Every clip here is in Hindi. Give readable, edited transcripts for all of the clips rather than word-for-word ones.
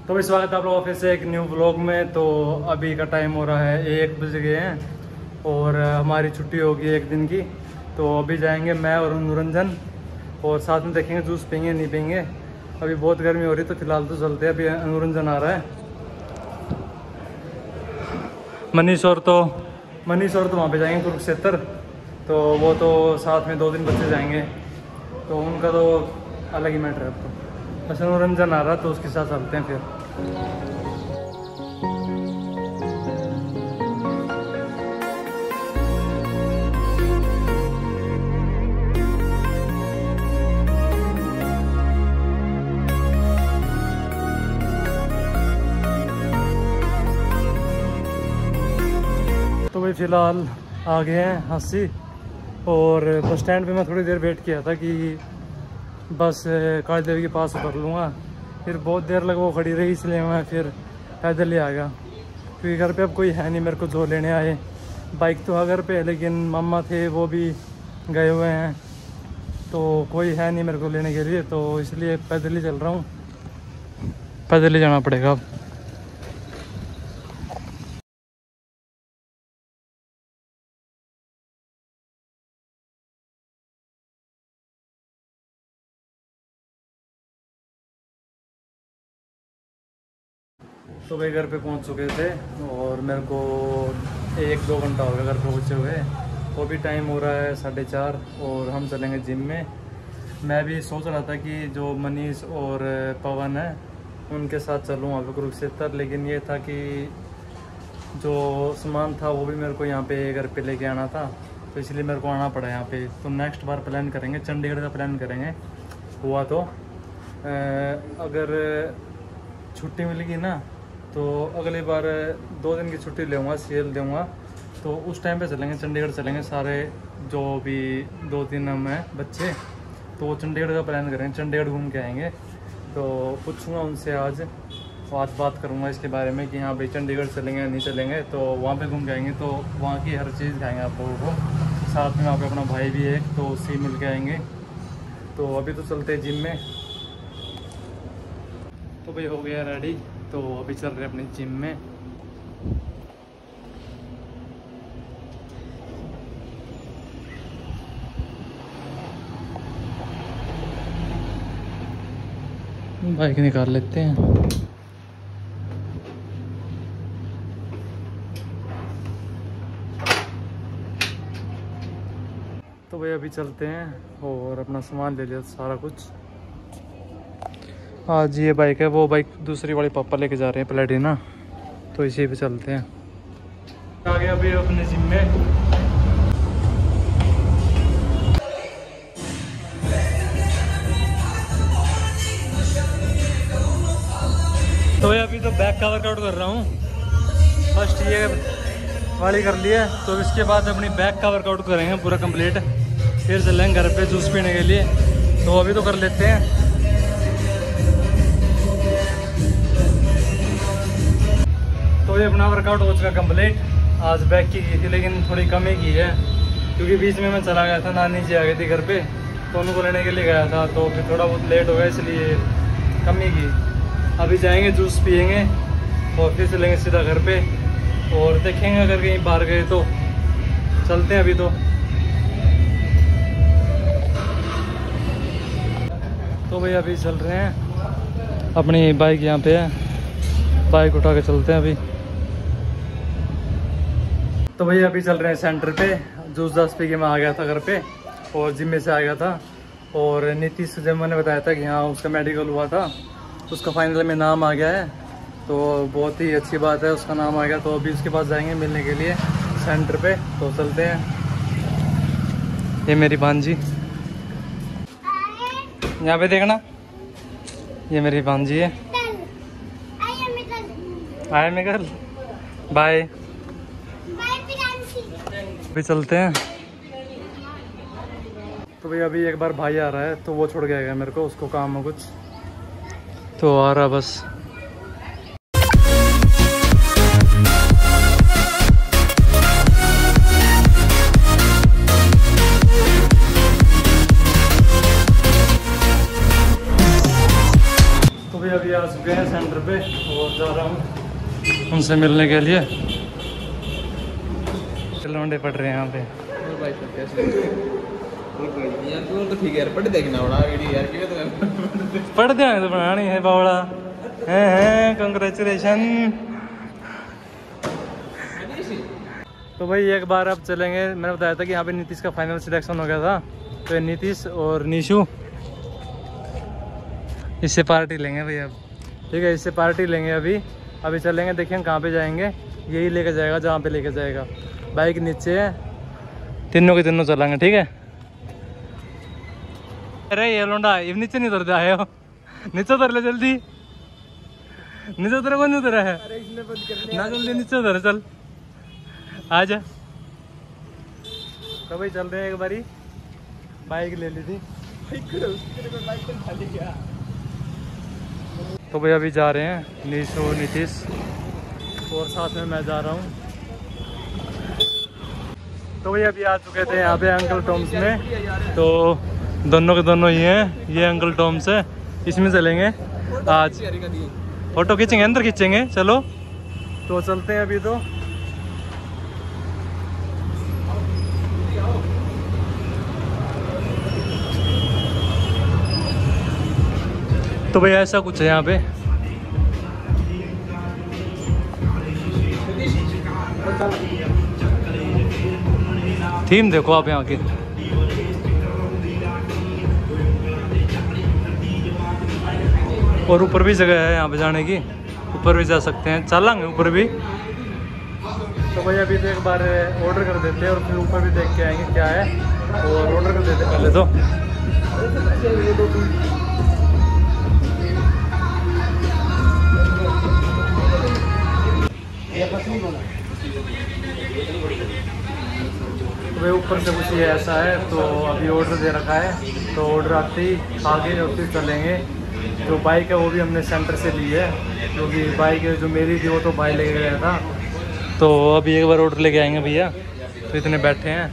तो भी स्वागत है आप लोगों का फिर से एक न्यू व्लॉग में। तो अभी का टाइम हो रहा है 1 बज गए हैं और हमारी छुट्टी होगी 1 दिन की। तो अभी जाएंगे मैं और अनुरंजन और साथ में देखेंगे जूस पीएंगे नहीं पीएंगे। अभी बहुत गर्मी हो रही है तो फिलहाल तो चलते हैं। अभी अनुरंजन आ रहा है। मनीष और तो वहाँ पे जाएंगे कुरुक्षेत्र। तो वो तो साथ में 2 दिन बच्चे जाएंगे तो उनका तो अलग ही मैटर है। अब तो बस अनुरंजन आ रहा तो उसके साथ चलते हैं फिर। तो भाई फिलहाल आ गए हैं हंसी और बस स्टैंड पे मैं थोड़ी देर वेट किया था कि बस काली देवी के पास उतर लूँगा। फिर बहुत देर लग वो खड़ी रही इसलिए मैं फिर पैदल ही आ गया क्योंकि घर पे अब कोई है नहीं मेरे को जो लेने आए। बाइक तो है घर पे लेकिन मम्मा थे वो भी गए हुए हैं तो कोई है नहीं मेरे को लेने के लिए। तो इसलिए पैदल ही चल रहा हूँ। पैदल ही जाना पड़ेगा अब। तो भाई घर पे पहुंच चुके थे और मेरे को 1-2 घंटा हो गया घर पे पहुँचे हुए। तो भी टाइम हो रहा है 4:30 और हम चलेंगे जिम में। मैं भी सोच रहा था कि जो मनीष और पवन है उनके साथ चलूँ वहाँ पे कुरुक्षेत्र, लेकिन ये था कि जो सामान था वो भी मेरे को यहाँ पे घर पे लेके आना था तो इसलिए मेरे को आना पड़ा यहाँ पे। तो नेक्स्ट बार प्लान करेंगे, चंडीगढ़ का प्लान करेंगे हुआ तो। अगर छुट्टी मिलेगी ना तो अगली बार 2 दिन की छुट्टी लूँगा, सीएल दूँगा तो उस टाइम पे चलेंगे, चंडीगढ़ चलेंगे सारे जो भी 2-3 हम हैं बच्चे। तो चंडीगढ़ का प्लान करेंगे, चंडीगढ़ घूम के आएंगे। तो पूछूंगा उनसे आज बात करूंगा इसके बारे में कि हाँ भाई चंडीगढ़ चलेंगे नहीं चलेंगे। तो वहाँ पे घूम के आएंगे तो वहाँ की हर चीज़ खाएंगे आप लोगों को। साथ में वहाँ पे अपना भाई भी है तो उससे ही मिल के आएंगे। तो अभी तो चलते हैं जिम में। तो भाई हो गया रेडी तो अभी चल रहे अपनी जिम में। बाइक निकाल लेते हैं। तो भाई अभी चलते हैं और अपना सामान ले लिया सारा कुछ। आज ये बाइक है, वो बाइक दूसरी वाली पापा लेके जा रहे हैं प्लेटिना, तो इसी पे चलते हैं। आ गए अभी अपने जिम में। तो भाई अभी तो बैक का वर्कआउट कर रहा हूँ। फर्स्ट ये वाली कर लिया तो इसके बाद अपनी बैक का वर्कआउट करेंगे पूरा कंप्लीट। फिर चलेंगे घर पे जूस पीने के लिए। तो अभी तो कर लेते हैं। तो ये अपना वर्कआउट हो चुका कंप्लीट। आज बैक की थी लेकिन थोड़ी कम ही की है क्योंकि बीच में मैं चला गया था, नानी जी आ गई थी घर पे तो उनको लेने के लिए गया था तो फिर थोड़ा बहुत लेट हो गया इसलिए कम ही की। अभी जाएंगे जूस पियेंगे और फिर चलेंगे सीधा घर पे और देखेंगे अगर कहीं बाहर गए तो चलते हैं। अभी तो भाई अभी चल रहे हैं, अपनी बाइक यहाँ पे है, बाइक उठा के चलते हैं अभी। तो भाई अभी चल रहे हैं सेंटर पे। जूस दास पी के मैं आ गया था घर पे और जिम में से आ गया था और नीतीश जब मैंने बताया था कि हाँ उसका मेडिकल हुआ था, उसका फाइनल में नाम आ गया है तो बहुत ही अच्छी बात है, उसका नाम आ गया। तो अभी उसके पास जाएंगे मिलने के लिए सेंटर पे। तो चलते हैं। ये मेरी भांजी, यहाँ पे देखना, ये मेरी भांजी है। आए मेघल, बाय। अभी चलते हैं। तो भाई अभी एक बार भाई आ रहा है तो वो छोड़ के आएगा मेरे को, उसको काम है कुछ तो आ रहा बस। तो भाई अभी आ चुके चुके हैं सेंटर पे और जा रहा हूँ उनसे मिलने के लिए। लौंडे पड़ रहे हैं यहाँ पे। तो ठीक है यार, पढ़ देखना बड़ा वीडियो यार, क्यों तो पढ़ देंगे तो बनानी है बावड़ा है। कंग्रेचुलेशन। तो भाई एक बार अब चलेंगे, मैंने बताया था कि यहाँ पे नीतीश का फाइनल सिलेक्शन हो गया था, तो ये नीतीश और निशु इससे पार्टी लेंगे भाई अब। ठीक है, इससे पार्टी लेंगे अभी चलेंगे, देखिए कहाँ पे जाएंगे। यही लेके जाएगा जहाँ पे लेके जाएगा। बाइक नीचे है, तीनों के तीनों चलेंगे। ठीक है। अरे ये लोंडा ये नीचे नहीं उतरते आए हो, नीचे उतर ले जल्दी। नीचे उतरे कौन नहीं उतरा है ना, जल्दी नीचे उतर चल आजा। तो भाई चल रहे हैं, एक बारी बाइक ले ली थी। तो भाई अभी जा रहे हैं निशु नीतीश और साथ में मैं जा रहा हूँ। तो भाई अभी आ चुके थे यहाँ पे अंकल टॉम्स में, तो दोनों के दोनों ही हैं। ये अंकल टॉम्स है, इसमें चलेंगे आज। फोटो खींचेंगे, अंदर खींचेंगे। चलो तो चलते हैं अभी। तो भाई ऐसा कुछ है यहाँ पे। थीम देखो आप यहाँ की। और ऊपर भी जगह है यहाँ पे जाने की, ऊपर भी जा सकते हैं, चलेंगे ऊपर भी। तो भाई अभी तो एक बार ऑर्डर कर देते हैं और फिर ऊपर भी देख के आएंगे क्या है, और ऑर्डर कर देते हैं पहले तो। तो भाई ऊपर से कुछ ये ऐसा है, तो अभी ऑर्डर दे रखा है, तो ऑर्डर आते ही आगे और फिर चलेंगे। जो बाइक है वो भी हमने सेंटर से ली है, क्योंकि बाइक जो मेरी थी वो तो भाई लेके गया था। तो अभी एक बार ऑर्डर लेके आएंगे भैया, तो इतने बैठे हैं।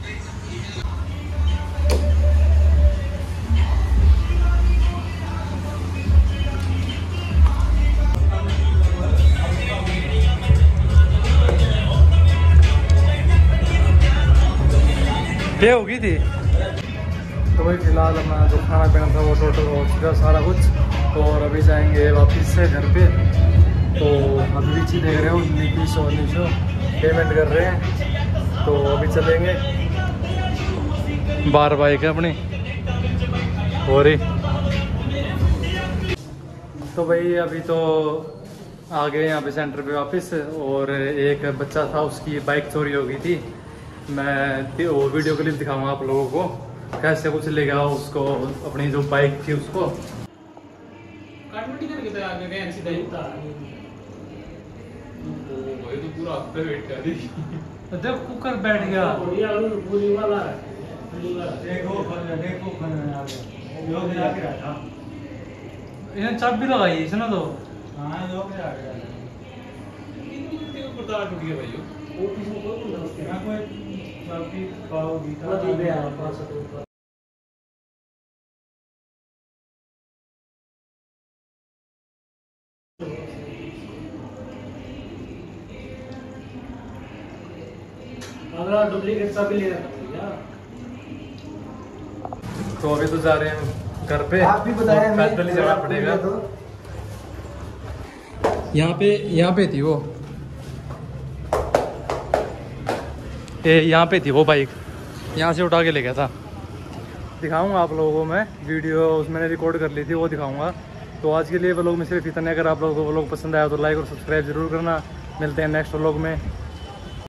पे होगी थी। तो भाई फिलहाल अपना जो खाना पीना था वो टोटल हो चुका सारा कुछ, और अभी जाएंगे वापस से घर पे। तो अभी पीछे देख रहे हो नीतीश और निशु पेमेंट कर रहे हैं, तो अभी चलेंगे। बार बाइक है अपनी हो रही। तो भाई अभी तो आ गए यहाँ पे सेंटर पे वापस, और एक बच्चा था उसकी बाइक चोरी हो गई थी। मैं वो वीडियो क्लिप दिखाऊंगा आप लोगों को, कैसे कुछ ले गया उसको, अपनी जो बाइक थी उसको। तो पूरा हफ्ते वेट कर दी। जब कुकर बैठ गया देखो चाबी लगाई इसने तो। डुप्लीकेट चाबी ले रखा। तो अभी तो जा रहे हैं घर पे, आप भी बताया पैदल ही जाना पड़ेगा। यहाँ पे थी वो, यहाँ पे थी वो बाइक, यहाँ से उठा के ले गया था। दिखाऊंगा आप लोगों को मैं वीडियो, मैंने रिकॉर्ड कर ली थी, वो दिखाऊंगा। तो आज के लिए व्लॉग में सिर्फ इतना। अगर आप लोगों को व्लॉग पसंद आया तो लाइक और सब्सक्राइब जरूर करना। मिलते हैं नेक्स्ट व्लॉग में।